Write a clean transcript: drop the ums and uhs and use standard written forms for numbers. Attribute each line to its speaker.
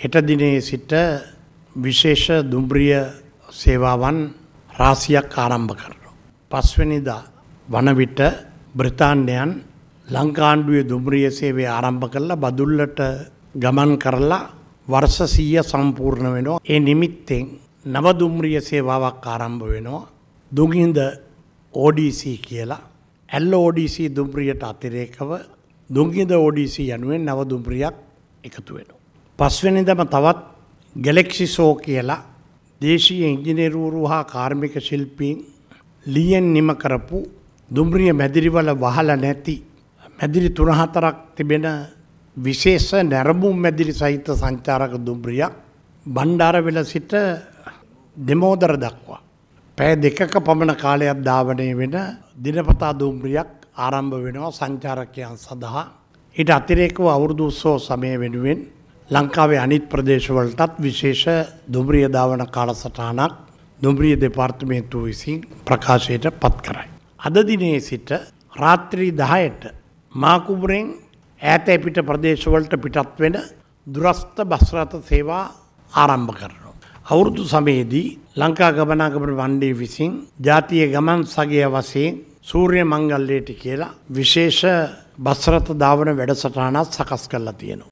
Speaker 1: හෙට දිනේ සිට විශේෂ දුම්රිය සේවාවන් රාශියක් ආරම්භ කරනවා. පස්වෙනිදා වන විට බ්‍රිතාන්‍යයන් ලංකාණ්ඩුවේ දුම්රිය සේවය ආරම්භ කරලා බදුල්ලට ගමන් කරලා වර්ෂ 100 සම්පූර්ණ වෙනවා. ඒ නිමිත්තෙන් නව දුම්රිය සේවාවක් ආරම්භ වෙනවා. දුගින්ද ODC කියලා LODC දුම්රියට අතිරේකව දුගින්ද ODC යනුවෙන් නව දුම්රියක් එකතු වෙනවා. පස්වෙනිදම තවත් ගැලැක්සි ෂෝ කියලා දේශීය ඉංජිනේරුවරු හා කාර්මික ශිල්පීන් ලියෙන් නිම කරපු දුම්රිය මැදිරිවල වහලා නැති මැදිරි 3-4ක් තිබෙන විශේෂ නැරඹුම් මැදිරි සහිත සංචාරක දුම්රියක් බණ්ඩාරවෙල සිට දෙමෝදර දක්වා පැය 2ක පමණ කාලයක් ධාවනය වෙන දිනපතා දුම්රියක් ආරම්භ වෙනවා සංචාරකයන් සඳහා. ඊට අතිරේකව අවුරුදු උත්සව සමය වෙනුවෙන් ලංකාවේ අනිත් ප්‍රදේශවලටත් විශේෂ දුම්රිය ධාවන කාලසටහනක් දුම්රිය දෙපාර්තමේන්තුව විසින් ප්‍රකාශයට පත් කරයි. අද දිනේ සිට රාත්‍රී 10ට මාකුඹුරෙන් ඈත පිට ප්‍රදේශවලට පිටත් වෙන දුරස්ත බස් රථ සේවා ආරම්භ කරනවා. අවුරුදු සමයේදී ලංකා ගමනාගමන මණ්ඩලය විසින් ජාතිය ගමන් සගය වශයෙන් සූර්ය මංගල්‍යයට කියලා විශේෂ බස් රථ ධාවන වැඩසටහනක් සකස් කරලා තියෙනවා.